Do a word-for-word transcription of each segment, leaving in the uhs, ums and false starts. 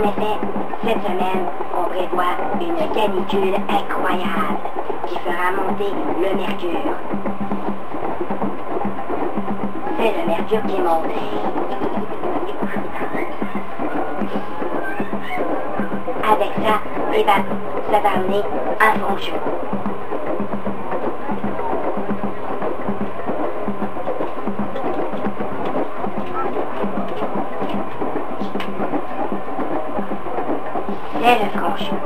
effet, cette semaine, on prévoit une canicule incroyable qui fera monter le mercure. C'est le mercure qui monte. Avec ça, eh ben, ça va amener un front chaud. C'est le front chaud.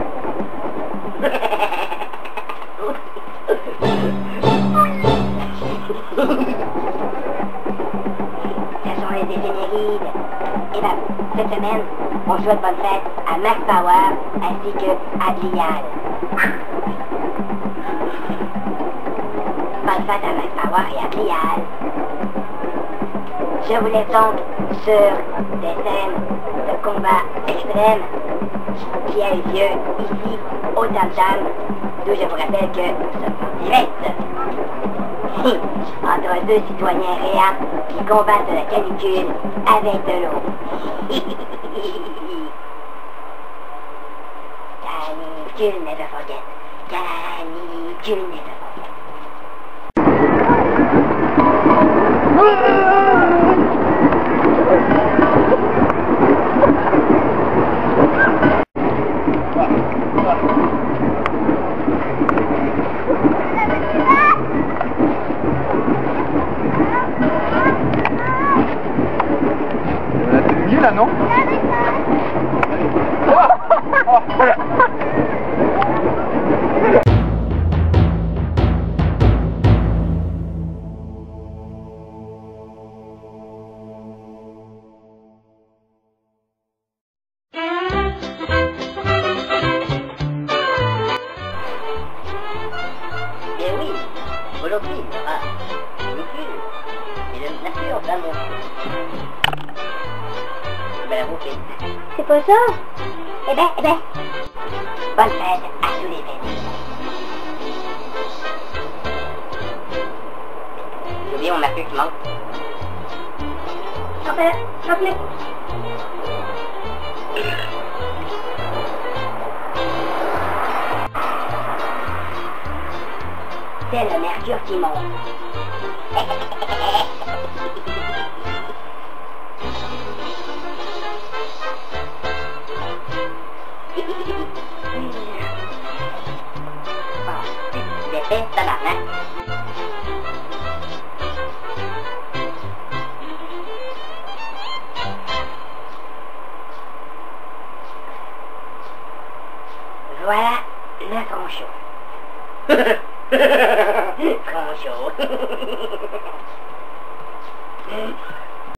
Ce sont les éphémérides. Et ben, cette semaine, on souhaite bonne fête à Max Power ainsi que à Glial. Bonne fête à Max Power et à Glial. Je vous laisse donc sur des scènes de combat extrême qui a eu lieu ici au Tam Tam, d'où je vous rappelle que nous sommes en direct entre deux citoyens réels qui combattent la canicule avec de l'eau. Canicule never forget. Canicule never forget. Là, non? Eh oui, aujourd'hui il y aura une cure et le mercure va monter. C'est pas ça? Eh ben, eh ben, bonne fête à tous les fêtes. J'ai oublié mon mercure qui manque. Chantez, chantez. C'est le mercure qui monte. D'épais, tabarnak. Voilà le front chaud. Front chaud.